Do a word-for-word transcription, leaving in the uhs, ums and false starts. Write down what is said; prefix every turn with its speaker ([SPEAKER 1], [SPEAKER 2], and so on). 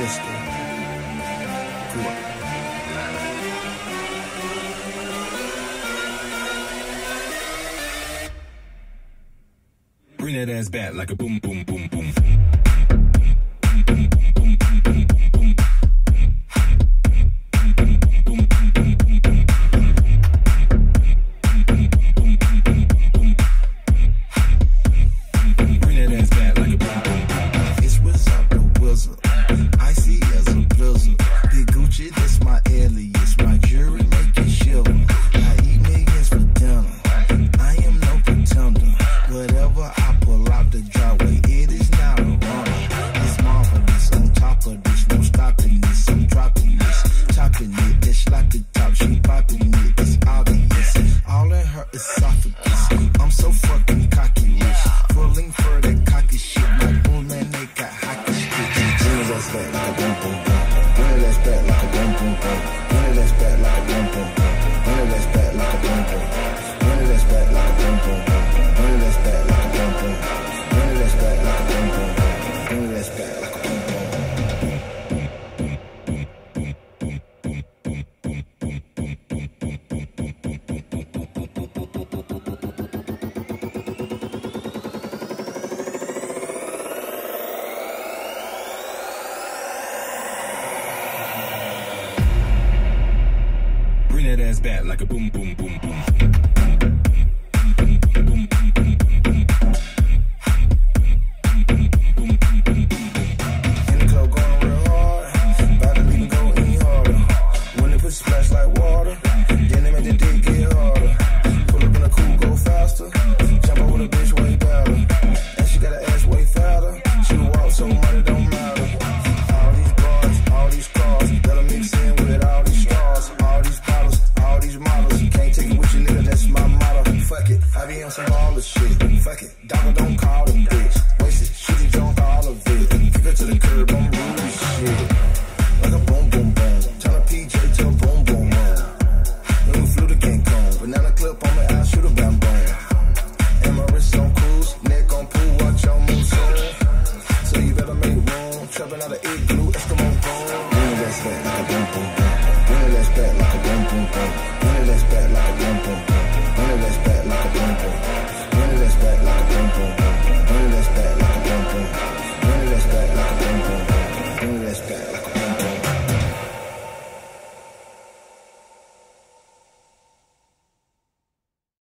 [SPEAKER 1] pistol. Cool.
[SPEAKER 2] Bring that ass back like a boom, boom, boom, boom. That ass back like a boom, boom, boom, boom.
[SPEAKER 1] Fuck it, dogger don't call the bitch. Wasted, she can jump all of it. Kick her to the curb on